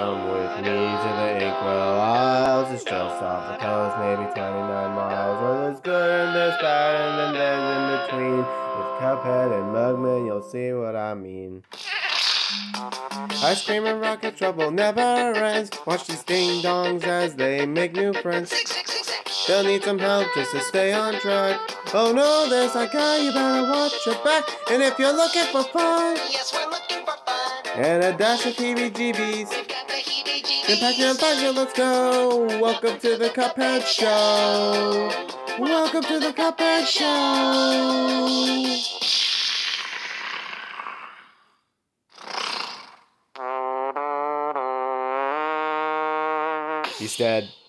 Come with me to the inkwell Isles. It's just off the coast, maybe 29 miles. Where there's good and there's bad, and then there's in between. With Cuphead and Mugman, you'll see what I mean. Ice cream and rocket trouble never ends. Watch these ding-dongs as they make new friends. They'll need some help just to stay on track. Oh no, there's that guy, you better watch your back. And if you're looking for fun, Yes, we're looking for fun. and a dash of heebie-jeebies, We've got the heebie-jeebies. then pack your bags and let's go. Welcome to the Cuphead Show. Welcome to the Cuphead Show. He's dead.